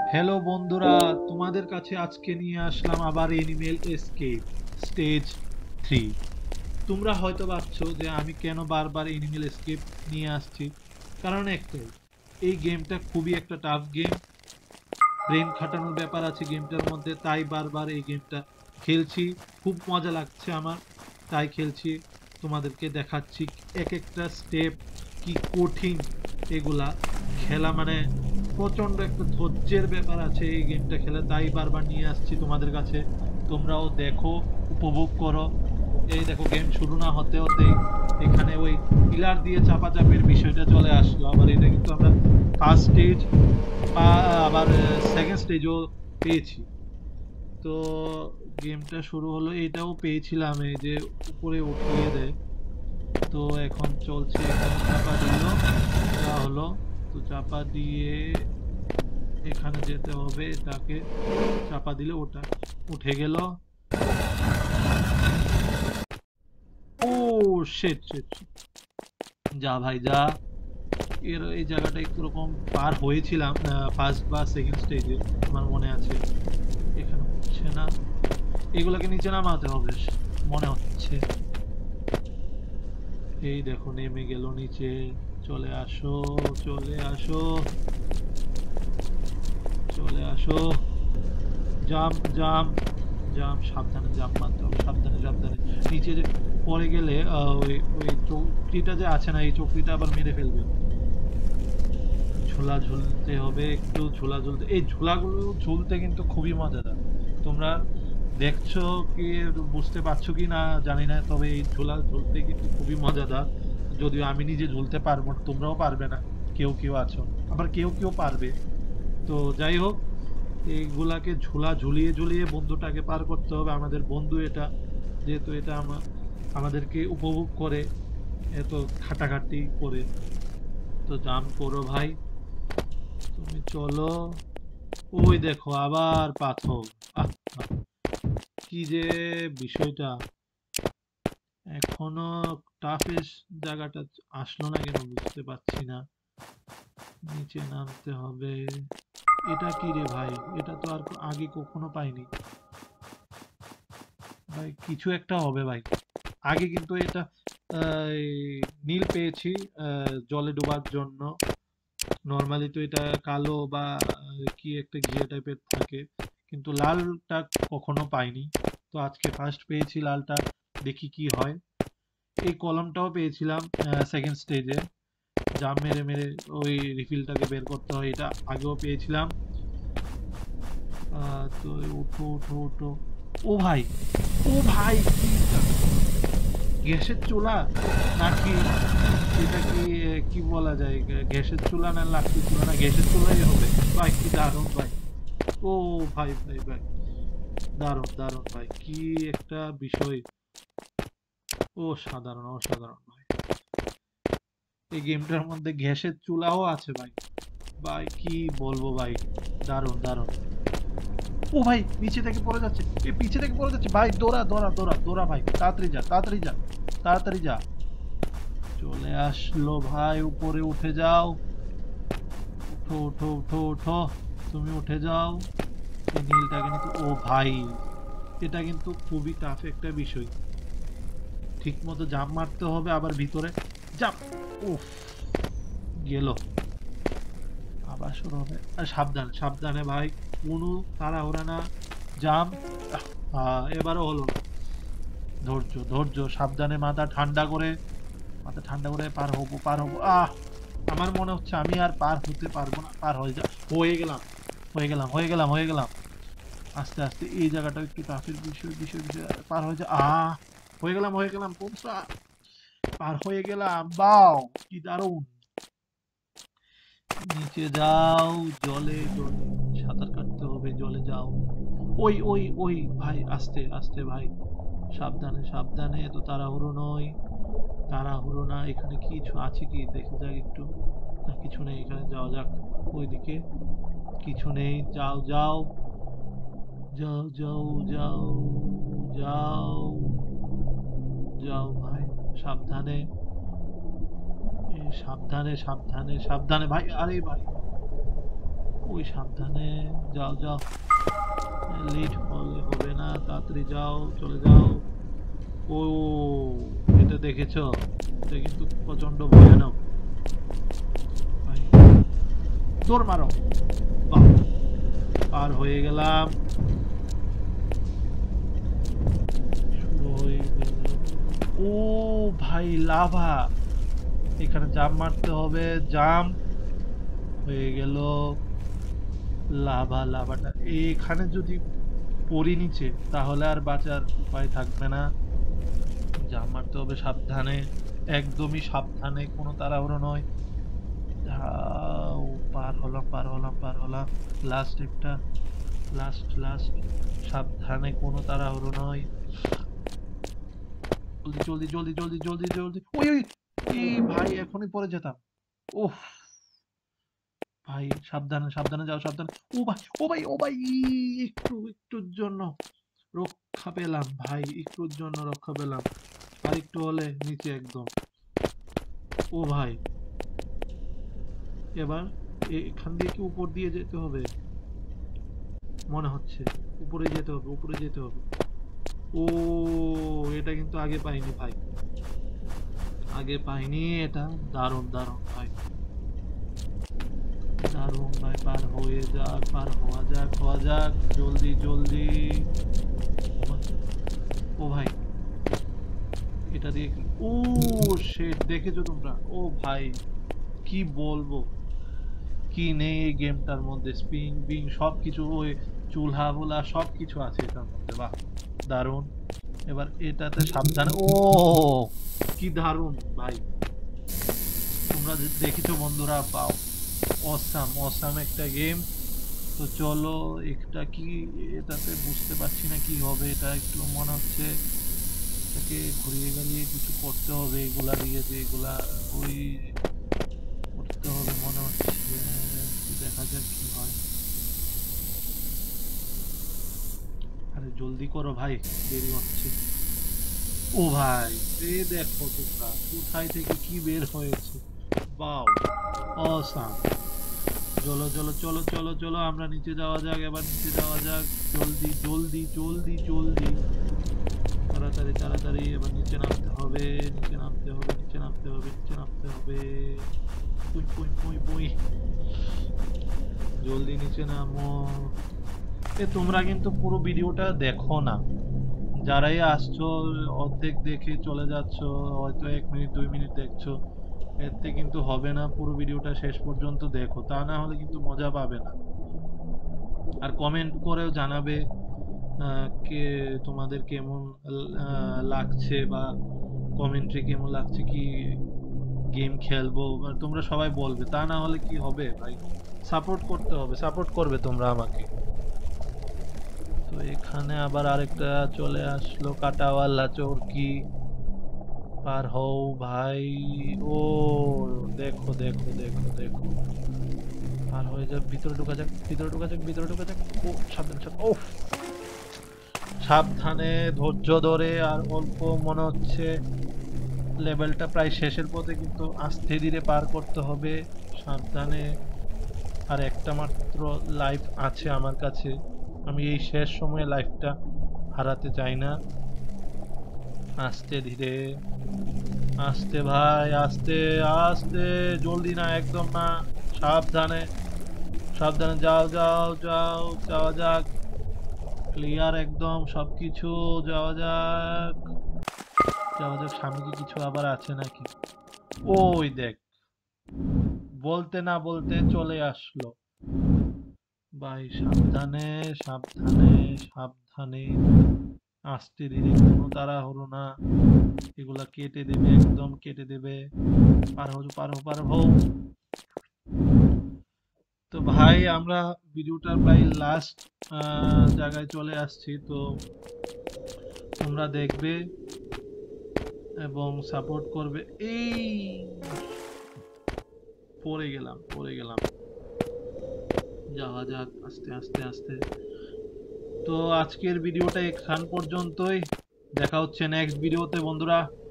Hello বন্ধুরা, তোমাদের কাছে আজকে নিয়ে আসলাম আবার এনিমেল এসকেপ স্টেজ 3। তোমরা হয়তো ভাবছো যে আমি কেন বারবার এনিমেল এসকেপ নিয়ে আসছি। কারণ একটাই, এই গেমটা খুবই একটা টাফ গেম। ব্রেন খাটানোর ব্যাপার আছে গেমটার মধ্যে, তাই বারবার এই গেমটা খেলছি। খুব মজা লাগছে আমার, তাই খেলছি। তোমাদেরকে দেখাচ্ছি এক একটা স্টেপ কি কঠিন। এগুলা খেলা মানে প্রচন্ড একটা ধৈর্যের ব্যাপার আছে এই গেমটা খেলে, তাই বারবার নিয়ে আসছি তোমাদের কাছে। তোমরাও দেখো, উপভোগ করো। এই দেখো, গেম শুরু না হতে হতেই এখানে ওই পিলার দিয়ে চাপাচাপির বিষয়টা চলে আসলো। আবার এটা কিন্তু আমরা ফার্স্ট স্টেজ বা আবার সেকেন্ড স্টেজও পেয়েছি। তো গেমটা শুরু হলো, এটাও পেয়েছিলাম, এই যে উপরে উঠিয়ে দেয়। তো এখন চলছে, এখানে চাপা দিল, যা হলো। তো চাপা দিয়ে এখানে যেতে হবে, এটাকে চাপা দিলে ওটা উঠে গেল। ও শিট শিট, যা ভাই যা। এই জায়গাটা একটু রকম পার হয়েছিলাম ফার্স্ট বা সেকেন্ড স্টেজে, আমার মনে আছে। এখানে হচ্ছে না, এগুলোকে নিচে নামাতে হবে মনে হচ্ছে। এই দেখো নেমে গেল নিচে। চলে আসো, চলে আসো, চলে আসো। জাম্প জাম্প জাম্প, সাবধানে জাম্প মারতে হবে, সাবধানে সাবধানে। নিচে যে পড়ে গেলে ওই ওই চৌকিটা যে আছে না, এই চৌকিটা আবার মেরে ফেলবে। ঝোলা ঝুলতে হবে, একটু ঝোলা ঝুলতে, এই ঝোলাগুলো ঝুলতে কিন্তু খুবই মজাদার। তোমরা দেখছো কি, বুঝতে পারছো কি না জানি না, তবে এই ঝোলা ঝুলতে কিন্তু খুবই মজাদার। যদিও আমি নিজে ঝুলতে পারবো না, তোমরাও পারবে না। কেউ কেউ আছো, আবার কেউ কেউ পারবে। তো যাই হোক, এইগুলাকে ঝুলা ঝুলিয়ে ঝুলিয়ে বন্ধুটাকে পার করতে হবে। আমাদের বন্ধু এটা, যেহেতু এটা আমাদেরকে উপভোগ করে, এত খাটাখাটি করে। তো জাম্প করো ভাই, তুমি চলো। ওই দেখো আবার পাথর। আহ আহ, কি যে বিষয়টা, এখনো টাফেস্ট জায়গাটা আসলো না কেন বুঝতে পারছি না। নিচে নামতে হবে। এটা কি রে ভাই, এটা তো আর আগে কখনো পাইনি ভাই। কিছু একটা হবে ভাই। আগে কিন্তু এটা এই নীল পেয়েছি জলে ডোবার জন্য। নর্মালি তো এটা কালো বা কি একটা ঘিয়ে টাইপের থাকে, কিন্তু লালটা কখনো পাইনি। তো আজকে ফার্স্ট পেয়েছি লালটা, দেখি কি হয়। এই কলমটাও পেয়েছিলাম সেকেন্ড স্টেজে, জাম মেরে মেরে ওই রিফিলটাকে বের করতে হয়, এটা আগেও পেয়েছিলাম। তো উঠো উঠো উঠো। ও ভাই, ও ভাই, কি গ্যাসের চুলা নাকি? এটা কি কি বলা যায়, গ্যাসের চুলা না লাকড়ির চুলা? না, গ্যাসের চুলাই হবে ভাই। কি দারুণ ভাই। ও ভাই ভাই ভাই, দারুণ দারুণ ভাই, কি একটা বিষয়। ও সাধারণ, অসাধারণ ভাই। এই গেমটার মধ্যে গ্যাসের চুলাও আছে ভাই। ভাই কি বলবো ভাই, দারুণ দারুণ। ও ভাই, নিচে থেকে পড়ে যাচ্ছে, এ পিছে থেকে পড়ে যাচ্ছে ভাই। দৌড়া দৌড়া দৌড়া দৌড়া ভাই, তাড়াতাড়ি যা তাড়াতাড়ি যা, তাড়াতাড়ি যা। চলে আসলো ভাই, উপরে উঠে যাও। উঠো উঠো উঠো উঠো, তুমি উঠে যাও। এই নীলটাকে নিতে, ও ভাই, এটা কিন্তু খুবই টাফ একটা বিষয়। ঠিক মতো জাম্প মারতে হবে, আবার ভিতরে জাম্প। উফ, গেল। আবার শুরু হবে, আর সাবধানে সাবধানে ভাই, কোনো তাড়াহুড়া না। জাম্প। এবারও হলো না। ধৈর্য ধৈর্য, সাবধানে, মাথা ঠান্ডা করে, মাথা ঠান্ডা করে পার হবো পার হবো। আমার মনে হচ্ছে আমি আর পার হতে পারবো না। পার হয়ে গেলাম, হয়ে গেলাম হয়ে গেলাম হয়ে গেলাম। আস্তে আস্তে, এই জায়গাটা একটু টাফের বিষয় বিষয় বিষয়, পার হয়ে যা। হয়ে গেলাম হয়ে গেলাম, পৌঁছা, পার হয়ে গেলাম। বাও, কি দারুণ। নিচে যাও, জলে জলে সাঁতার কাটতে হবে, জলে যাও। ওই ওই ওই ভাই, আস্তে আস্তে ভাই, সাবধানে সাবধানে, এত তাড়াহুড়ো নয়। তাড়াহুড়ো না, এখানে কিছু আছে কি দেখে যাক একটু। না, কিছু নেই, এখানে যাওয়া যাক। ওইদিকে কিছু নেই, যাও যাও, যাও যাও যাও, যাও যাও ভাই, সাবধানে। সাবধানে সাবধানে সাবধানে ভাই, আরে ভাই। ওই সাবধানে যাও যাও, লেট হবে না, তাড়াতাড়ি যাও, চলে যাও। ও, এটা দেখেছো? এটা কিন্তু প্রচন্ড ভয়ানক ভাই। দৌড় মারো। বাহ, পার হয়ে গেলাম। শুরু হয়ে গেল। ও ভাই, লাভা! এখানে জাম্প মারতে হবে। জাম্প হয়ে গেল। লাভা, লাভাটা এখানে যদি পড়ি নিচে, তাহলে আর বাঁচার উপায় থাকবে না। জাম্প মারতে হবে সাবধানে, একদমই সাবধানে, কোনো তাড়াহুড়ো নয়। পার হলাম, পার হলাম, পার হলাম। লাস্ট একটা, লাস্ট লাস্ট। সাবধানে, কোনো তাড়াহুড়ো নয়। জলদি জলদি জলদি জলদি জলদি জলদি। ওই ওই, ভাই এখনই পড়ে যেতাম। ওহ ভাই, সাবধানে সাবধানে যাও, সাবধানে। ও ভাই, ও ভাই, ও ভাই, একটুর জন্য রক্ষা পেলাম ভাই, একটুর জন্য রক্ষা পেলাম। আর একটু হলে নিচে একদম। ও ভাই, এবার এখান দিয়ে কি উপর দিয়ে যেতে হবে মনে হচ্ছে? উপরে যেতে হবে, উপরে যেতে হবে। ও, এটা কিন্তু আগে পাইনি ভাই, আগে পাইনি এটা। দারুণ দারুণ ভাই, দারুণ ভাই। পার হয়ে যাক, পার হওয়া যাক, হওয়া যাক, জলদি জলদি। ও ভাই, এটা দিয়ে কি? ও শেট, দেখেছো তোমরা? ও ভাই, কি বলবো, কি নেই এই গেমটার মধ্যে! স্পিন বিং সবকিছু, ওই চুলহা বুলা সবকিছু আছে এটার মধ্যে। বাহ, দারুণ। এবার এটাতে সাবধানে। ও, কি দারুণ ভাই! তোমরা দেখেছো বন্ধুরা? পাও, অসাম অসাম একটা গেম। তো চলো, এটা কি, এটাতে বুঝতে পারছি না কি হবে। এটা একটু মনে হচ্ছে এটাকে ঘুরিয়ে ঘুরিয়ে কিছু করতে হবে, এগুলা দিয়ে, যে এগুলা ওই করতে হবে মনে হচ্ছে। দেখা যাক কি হয়। আরে জলদি করো ভাই, দেরি হচ্ছে। ও ভাই, দেখো তোমরা কোথায় থেকে কি বের হয়েছে! Wow, awesome! চলো চলো চলো চলো চলো, আমরা নিচে যাওয়া যাক, এবার নিচে যাওয়া যাক। জলদি জলদি জলদি জলদি, তাড়াতাড়ি তাড়াতাড়ি, এবার নিচে নামতে হবে, নিচে নামতে হবে, নিচে নামতে হবে, নিচে নামতে হবে। পুই পুই পুই পুই, জলদি নিচে নামো। তোমরা কিন্তু পুরো ভিডিওটা দেখো না, যারাই আসছো অর্ধেক দেখে চলে যাচ্ছ, হয়তো 1 মিনিট 2 মিনিট দেখছো। এতে কিন্তু হবে না, পুরো ভিডিওটা শেষ পর্যন্ত দেখো, তা না হলে কিন্তু মজা পাবে না। আর কমেন্ট করেও জানাবে কে তোমাদের কেমন লাগছে, বা কমেন্ট্রি কেমন লাগছে, কি গেম খেলবো, বা তোমরা সবাই বলবে, তা না হলে কি হবে ভাই? সাপোর্ট করতে হবে, সাপোর্ট করবে তোমরা আমাকে। তো এখানে আবার আরেকটা চলে আসলো, কাটাওয়ালা চোরকি। পার হও ভাই। ও, দেখো দেখো দেখো দেখো, পার হয়ে যাক, ভিতরে ঢোকা যাক, ভিতরে ঢোকা যাক, ভিতরে ঢোকা যাক। ও সাবধানে, সাবধানে। ও, সাবধানে, ধৈর্য ধরে। আর অল্প মনে হচ্ছে লেভেলটা প্রায় শেষের পথে, কিন্তু আস্তে ধীরে পার করতে হবে, সাবধানে। আর একটা মাত্র লাইফ আছে আমার কাছে, আমি এই শেষ সময়ে লাইফটা হারাতে চাই না। আস্তে ধীরে, আস্তে ভাই, আস্তে আস্তে, জলদি না, একদম না। সাবধানে সাবধানে, যাও যাও যাও, যাওয়া যাক। ক্লিয়ার একদম সবকিছু, যাওয়া যাক, যাওয়া যাক। সামনে কি কিছু আবার আছে নাকি? ওই দেখ, বলতে না বলতে চলে আসলো ভাই। সাবধানে সাবধানে সাবধানে, আস্তে ধীরে, কোনো তাড়াহুড়ো না। এগুলা কেটে দেবে, একদম কেটে দেবে। পার হও, পার হও, পার হও। তো ভাই, আমরা ভিডিওটার প্রায় লাস্ট জায়গায় চলে আসছি। তো তোমরা দেখবে এবং সাপোর্ট করবে। এই, পড়ে গেলাম, পড়ে গেলাম। যাওয়া যাক, আস্তে আস্তে আস্তে। তো আজকের ভিডিওটা এখান পর্যন্তই। দেখা হচ্ছে নেক্সট ভিডিওতে বন্ধুরা।